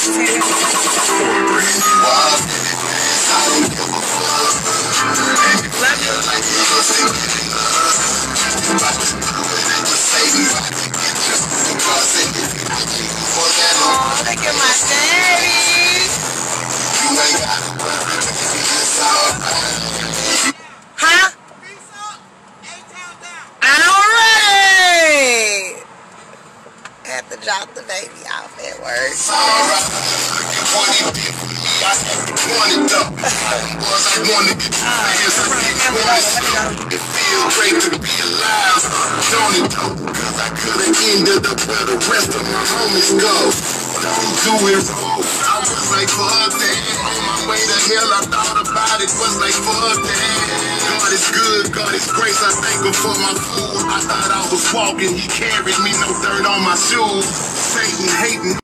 Oh, look at my daddy. Huh? Alright. Have to drop the baby off at work. It feels great to be alive, don't it though? Cause I could've ended up where the rest of my homies go. Don't do it wrong. I was like, fuck that. On my way to hell, I thought about it. Was like, fuck that. God is good, God is grace. I thank him for my food. I thought I was walking, he carried me, no dirt on my shoes. Satan hating.